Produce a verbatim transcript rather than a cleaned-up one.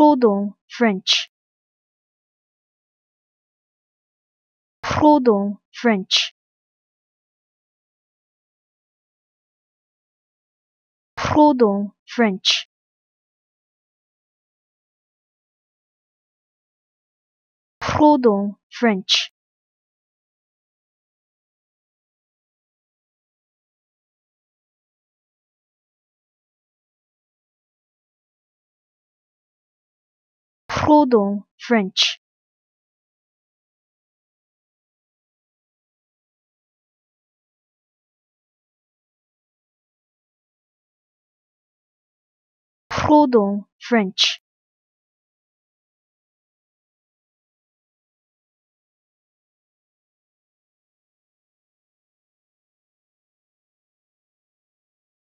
Proudhon French. Proudhon French. Proudhon French. Proudhon French. Proudhon French. Proudhon French.